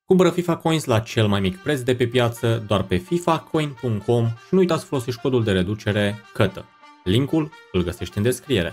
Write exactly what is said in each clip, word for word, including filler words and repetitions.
Cumpără FIFA Coins la cel mai mic preț de pe piață doar pe fifa coin punct com și nu uita să folosești codul de reducere C A T A. Linkul îl găsești în descriere.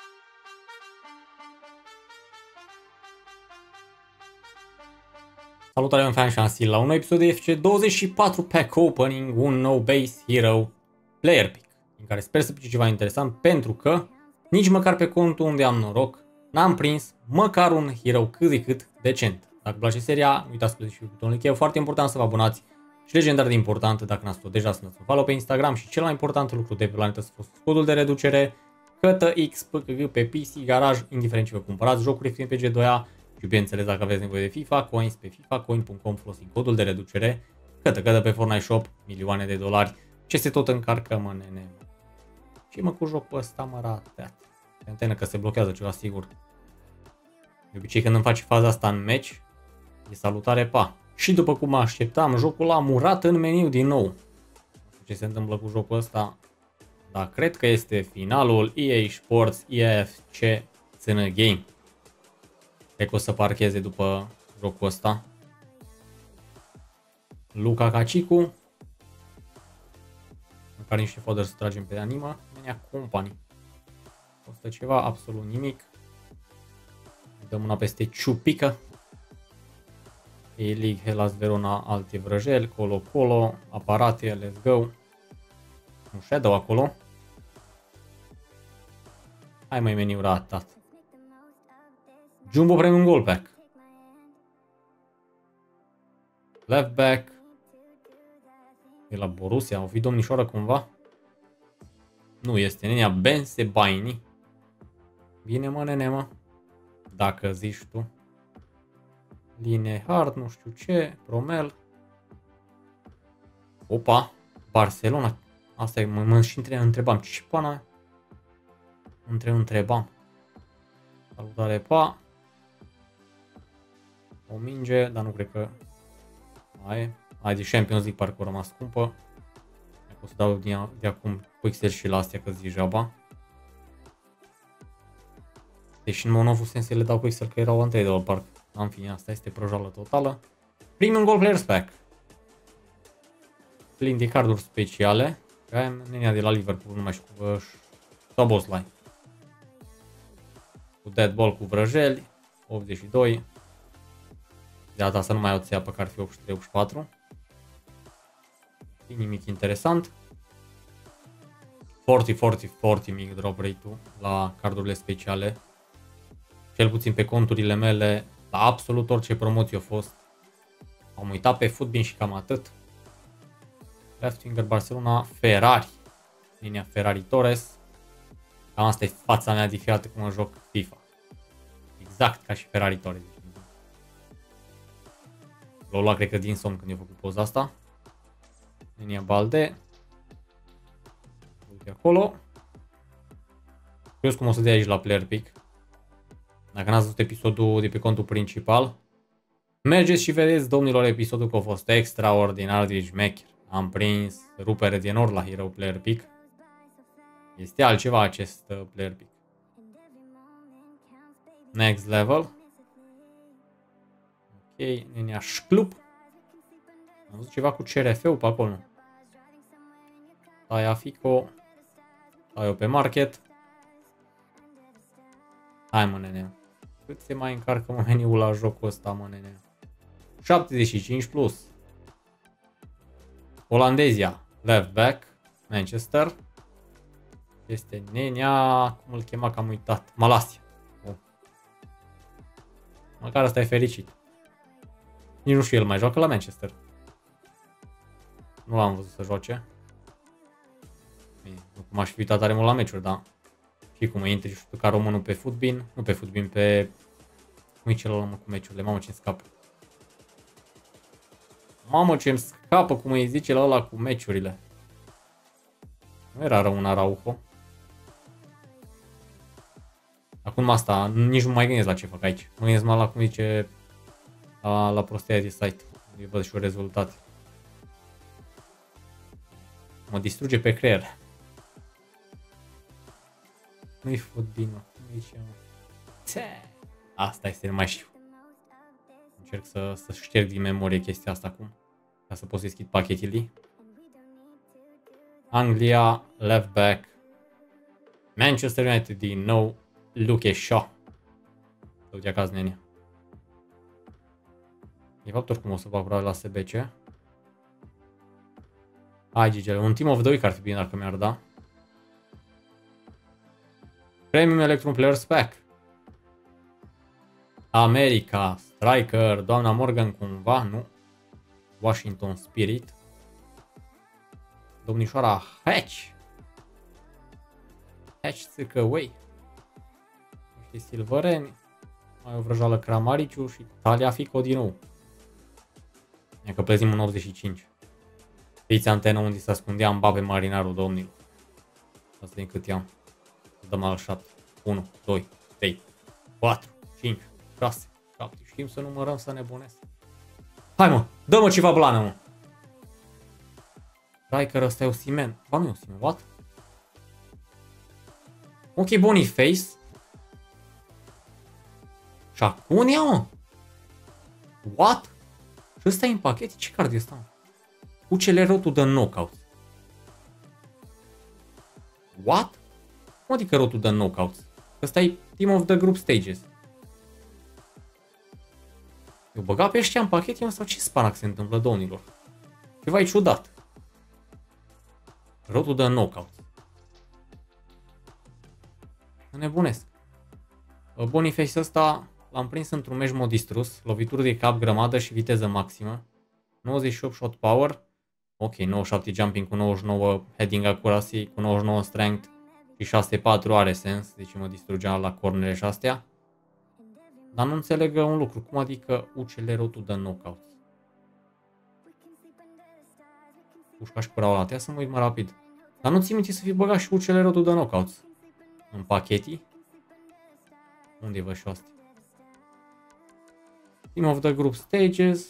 Salutare, un fan Shansil la un nou episod de F C douăzeci și patru Pack Opening, un nou Base Hero Player Pick, în care sper să pice ceva interesant, pentru că nici măcar pe contul unde am noroc n-am prins măcar un hero cât de cât decent. Dacă vă place seria, nu uitați să plătiți și butonul like. E foarte important să vă abonați și legendar de important, dacă n-ați făcut deja, să dați un follow pe Instagram și cel mai important lucru de pe planetă să folosiți codul de reducere C A T A X P C G pe P C, garaj, indiferent ce vă cumpărați, jocuri F P G doi A și bineînțeles dacă aveți nevoie de FIFA Coins pe fifa coin punct com folosind codul de reducere C A T A, C A T A pe Fortnite Shop, milioane de dolari, ce se tot încarcă, mă, nene. Și mă cu joc pe ăsta, mă, rateat. Antenă că se blochează ceva, sigur. De obicei când îmi face faza asta în match, e salutare, pa. Și după cum mă așteptam, jocul a murat în meniu din nou. Nu știu ce se întâmplă cu jocul ăsta, dar cred că este finalul E A Sports E A F C Țână Game. Cred că o să parcheze după jocul ăsta. Luca Cacicu. Măcar niște fodder să tragem pe anima. Menia Company. Costă ceva, absolut nimic. Dăm una peste Ciupică. E-League, Hellas Verona, alte vrăjeli, Colo-Colo, aparate, let's go. Un shadow acolo. Hai mai meniu ratat. Jumbo Premium Gold Pack. Left back. E la Borussia, o fi domnișoară cumva? Nu este, nenea Bense Baini. Bine, mă, nene, mă. Dacă zici tu. Line Hard, nu știu ce, Promel. Opa, Barcelona. Asta e, mă, mă și între, întrebam. Ce pana? Între întrebam. Salutare, pa. O minge, dar nu cred că mai e. Hai de Champions League, parcă o rămas scumpă. O să dau de, de acum pixel și la astea, că zici jaba. Deși în Monovu sens le dau pixel că erau untradeable, parcă. În fine, asta este projală totală. Premium Gold Players Pack. Plin de carduri speciale. Avem nenea de la Liverpool, nu mai știu, cu Soboslai. Cu Dead Ball, cu vrăjeli. optzeci și doi. De data asta nu mai au ți apă, că ar fi optzeci și trei optzeci și patru. E nimic interesant. patruzeci patruzeci patruzeci mic drop rate-ul la cardurile speciale. Cel puțin pe conturile mele, la absolut orice promoție a fost. Am uitat pe Footbin și cam atât. Left winger Barcelona, Ferrari. Linia Ferrari Torres. Cam asta e fața mea de fiată cum mă joc FIFA. Exact ca și Ferrari Torres. L-au luat, cred că, din somn când i-a făcut poza asta. Linia Balde. Uite acolo. Curios cum o să dea aici la Player Pick. Dacă n-ați văzut episodul de pe contul principal, mergeți și vedeți, domnilor, episodul că a fost extraordinar de șmecher. Am prins rupere din or la Hero Player Pick. Este altceva acest uh, Player Pick. Next level. Ok, nenea Șclup. Am văzut ceva cu C R F-ul pe acolo. Taia Fico. Tai-o pe market. Hai, mă, nene. Cât se mai încarcă, mă, meniul la jocul ăsta, mă, nene? șaptezeci și cinci plus. Olandezia. Left back. Manchester. Este nenea. Cum îl chema, că am uitat. Malasia. Oh. Măcar ăsta e fericit. Nici nu știu, el mai joacă la Manchester. Nu l-am văzut să joace. Bine, nu cum aș fi uitat tare mult la meciuri, da. Și cum e intri și tu ca românul pe Footbin. Nu pe Footbin, pe... Cum e celălalt, mă, cu meciurile? Mamă, ce-mi scapă. Mamă, ce-mi scapă, cum îi zice la ăla cu meciurile. Nu era rău un Araujo. Acum asta, nici nu mai gândesc la ce fac aici. Mă gândesc mai la cum zice la, la prostia de site. Eu văd și o rezultate. Mă distruge pe creier. Nu-i Footbin, mă. Nu-i ce, mă. Asta este, nu mai știu. Încerc să, să șterg din memorie chestia asta acum. Ca să pot să deschid pachetele. Anglia, left back. Manchester United din nou. Luke Shaw. Uite acasă, nene. De fapt, oricum o să fac probabil la S B C. Hai, Gigele. Un Team of the Week ar fi bine dacă mi-ar da. Premium Electrum Players Pack. America, Striker, doamna Morgan cumva, nu. Washington Spirit. Domnișoara Hatch. Hatch Țâcăuei. Niște silvăreni. Mai o vrăjoală Cramariciu și Talia Fico din nou. E că plezim în optzeci și cinci. Fiți antenă unde se ascundea Mbappe marinarul, domnilor. Asta din cât i-am. Dăm al șapte. unu, doi, trei, patru, cinci, șase, șapte. Știm să numărăm, să nebunesc. Hai mă, dă-mă ceva blană, mă. Striker, ăsta e Osimhen. Ba, nu e Osimhen, what? Ok, Boniface. Și Acunia, mă? What? Și ăsta e în pachet? Ce card e ăsta, mă? U C L rotul de knockout. What? Cum adică rotul de knockouts? Ăsta e Team of the Group Stages. Eu băga pe ăștia în pachet, eu sau ce spanac se întâmplă, domnilor? Ceva e ciudat. Rotul de knockout. Nebunesc. Boniface ăsta l-am prins într-un meci mod distrus, lovituri de cap grămadă și viteză maximă. nouăzeci și opt shot power. Ok, nouăzeci și șapte jumping cu nouăzeci și nouă heading accuracy, cu nouăzeci și nouă strength și șase patru are sens, deci mă distrugea la cornere și astea. Dar nu înțeleg un lucru, cum adică U C L rotul de knockout? Pușca și curau la tea să mă uit mai rapid. Dar nu ți minte să fi băgat și U C L rotul de knockout în pachetii? Unde văd și astea? Team of the Group Stages.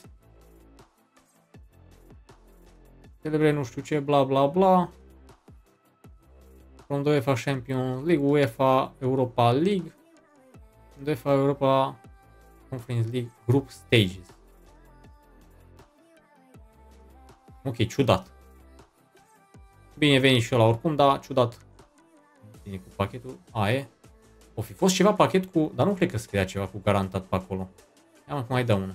Celebre nu știu ce, bla bla bla. From the UEFA Champions League, UEFA Europa League, UEFA Europa Conference League Group Stages. Ok, ciudat. Bine venit și ăla oricum, dar ciudat. Bine cu pachetul. A, e. O fi fost ceva pachet cu... Dar nu cred că scria ceva cu garantat pe acolo. Ia mă că mai dă una.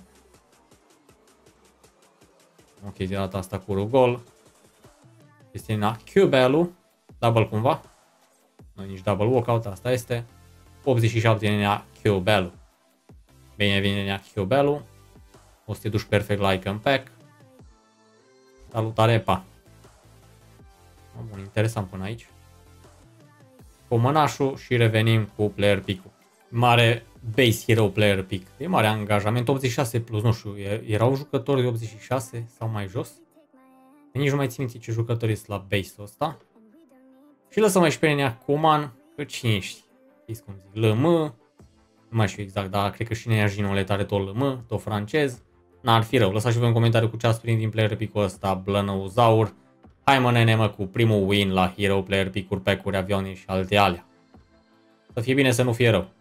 Ok, de data asta cu Rugol. Este în Q-Bellu. Double cumva. Nu nici double walkout, asta este. optzeci și șapte în Q-Bellu. Bine vine în Q-Bellu. O să te duci perfect la Icon Pack. Salutare, pa. Bun, interesant până aici. Comănașul și revenim cu player pick-ul. Mare base hero player pick. E mare angajament, optzeci și șase plus, nu știu, erau jucători de optzeci și șase sau mai jos. Nici nu mai țin minte ce jucători sunt la base-ul ăsta. Și lăsăm mai și pe Nenea Coman, că cine știe. Știți cum zic, L M, nu mai știu exact, dar cred că și Nenea Ginolet are tot L M, tot francez. N-ar fi rău, lăsați și voi un comentariu cu ce ați prins din player pick-ul ăsta, Blănăuzaur. Hai mă nene mă cu primul win la hero player pick-uri, pack-uri, avioane și alte alea. Să fie bine, să nu fie rău.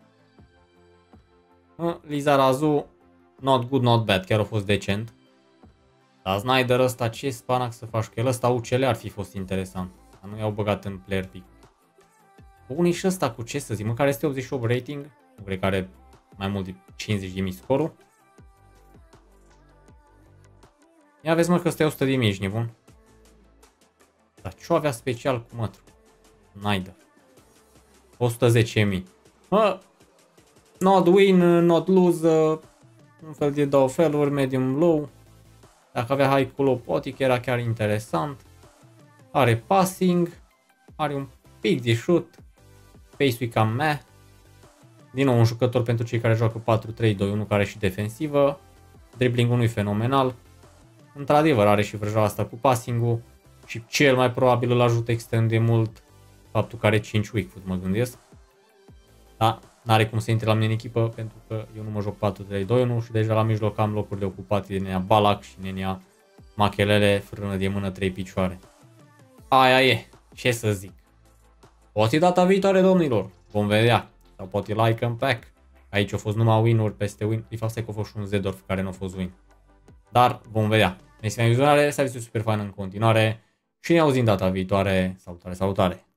Lizarazu, not good, not bad, chiar a fost decent. Dar Snyder ăsta, ce spanac să faci? Că el ăsta U C L ar fi fost interesant. Dar nu i-au băgat în player pick. Unii și ăsta cu ce să zic, măcar este optzeci și opt rating. Nu cred că are mai mult de cincizeci de mii scorul. Ia vezi mă că ăsta e o sută de mii, ești nebun. Dar ce-o avea special cu mătru? Snyder. o sută zece mii. Mă, not win, not lose, un fel de două feluri, medium low. Dacă avea high cu low potic era chiar interesant. Are passing, are un pic de shoot, pace-ul cam meh. Din nou un jucător pentru cei care joacă patru trei doi unu care are și defensivă. Dribbling-ul nu e fenomenal. Într-adevăr are și vrăjoala asta cu passing-ul și cel mai probabil îl ajută extrem de mult faptul că are cinci weak foot, mă gândesc. Da, n-are cum să intre la mine în echipă pentru că eu nu mă joc patru trei doi unu și deja la mijloc am locurile ocupate de Nenea Balac și Nenea Machelele, frână de mână, trei picioare. Aia e, ce să zic. Poate data viitoare, domnilor, vom vedea. Sau poate like and pack. Aici a fost numai win-uri peste win. De fapt, stai că a fost și un Zedorf care nu a fost win. Dar vom vedea. Mersi pentru vizionare, să aveți o super faină în continuare și ne auzim data viitoare. Salutare, salutare!